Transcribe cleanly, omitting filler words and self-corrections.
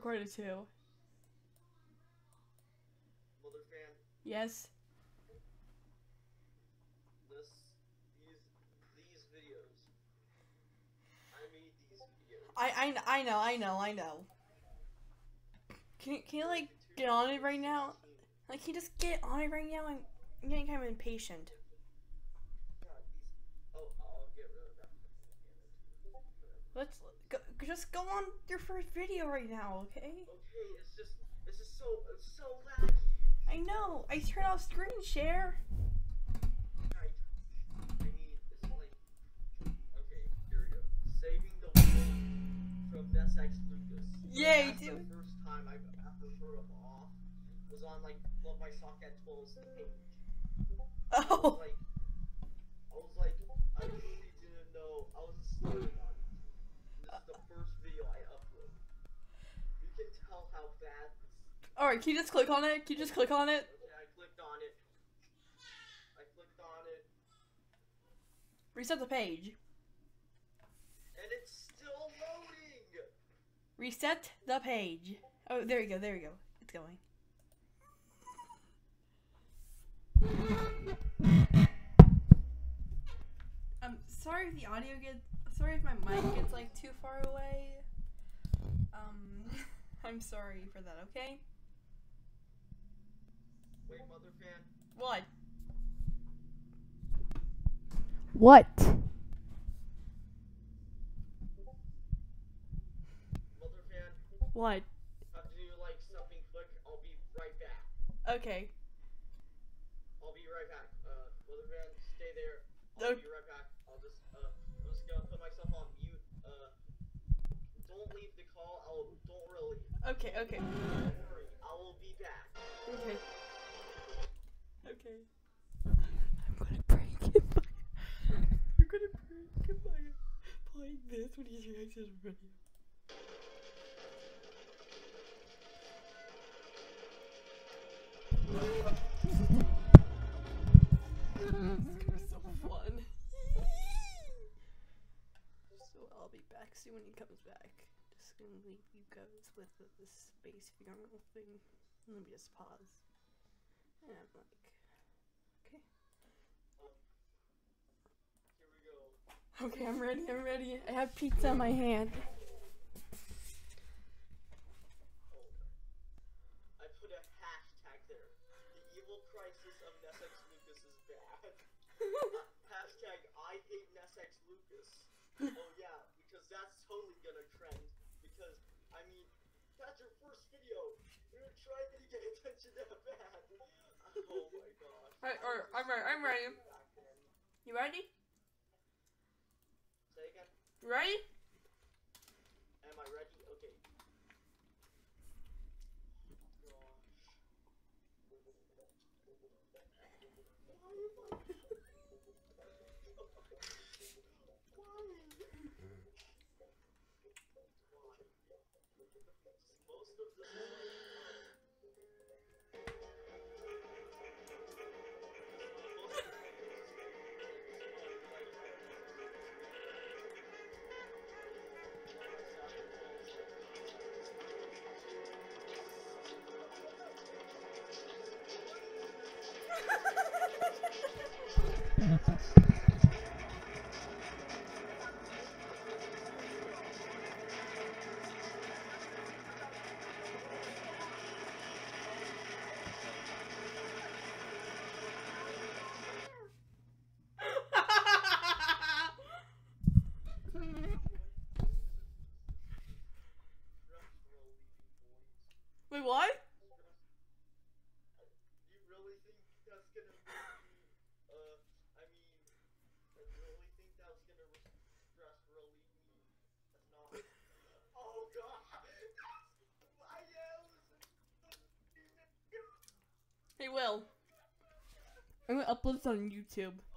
recorded too. Mother fan. Yes. These videos. I made these videos. I know. Can you like get on it right now? Like, can you just get on it right now? I'm getting kind of impatient. God, I'll get rid of that. Let's go, just go on your first video right now, okay? Okay, it's just so laggy. I know. I turned off screen share. I need this like. Okay, here we go. Saving the world from NSX Lucas. Yay, That's dude. the first time I've ever heard of off. Was on like Love My Sock at 12's page. Oh. I was like, I really didn't know. I was just starting on YouTube. This is the first video I uploaded. You can tell how bad this. Alright, can you just click on it? Can you just click on it? Okay, I clicked on it. Reset the page. And it's still loading! Reset the page. Oh, there you go, It's going. I'm sorry if the audio sorry if my mic gets like too far away. I'm sorry for that, okay? Wait, Mother fan. What? Mother fan. What? Have to do like something quick. I'll be right back. Okay. I'll be right back. Mother fan, stay there. I'll be right back. I'm just gonna put myself on mute. Don't leave the call. Don't really. Okay. Don't worry. I will be back. Okay. I'm gonna break it. You're gonna break it by playing this when he's reacting to video. This is so fun. So I'll be back soon when he comes back. Just gonna leave you guys with this space funeral thing. Let me just pause. And I'm like, okay. Here we go. Okay, I'm ready. I have pizza in my hand. I put a hashtag there. The evil crisis of NSX Lucas is bad. Hashtag I hate NSX Lucas. Oh yeah, because that's totally gonna trend. Because, I mean, that's your first video. You're trying to get attention that bad. Oh my gosh. Alright, I'm ready. You ready? Say again? You ready? Am I ready? Okay. Wait, what? You really think that's gonna make me, I really think that's gonna stress relieve me? That's not. Oh god! Hey, Will. I'm gonna upload this on YouTube.